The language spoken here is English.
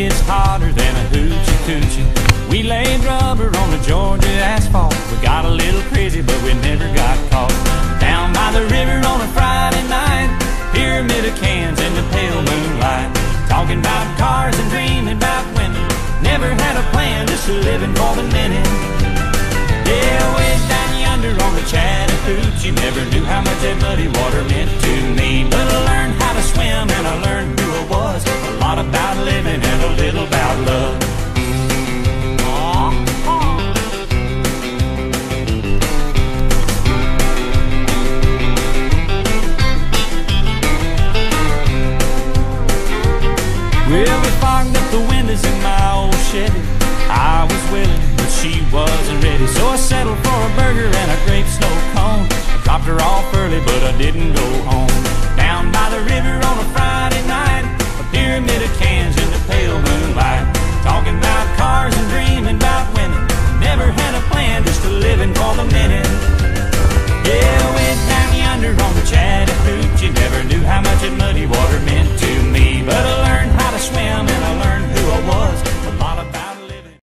gets hotter than a hoochie coochie. We laid rubber on the Georgia asphalt. We got a little crazy, but we never got caught. Down by the river on a Friday night, pyramid of cans in the pale moonlight, talking about cars and dreaming about women. Never had a plan, just living for the minute. Yeah, way down yonder on the Chattahoochee, never knew how much that muddy water meant to me. But I learned how to swim and I learned who I was. A lot about living and a little about love. Well, we fogged up the windows in my old Chevy. I was willing, but she wasn't ready, so I settled for a burger and a grape snow cone. I dropped her off early, but I didn't go home.